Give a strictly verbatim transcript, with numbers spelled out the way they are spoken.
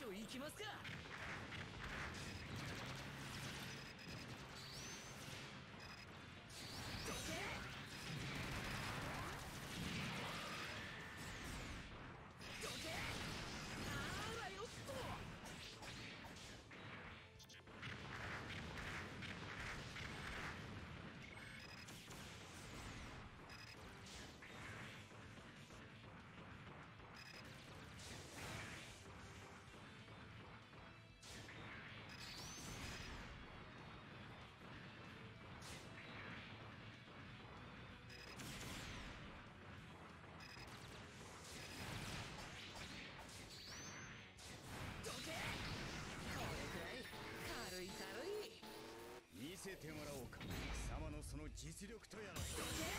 しょ行きますか。どけどけあらよっと。軽い軽い。 見せてもらおうか、貴様のその実力とやら。どけ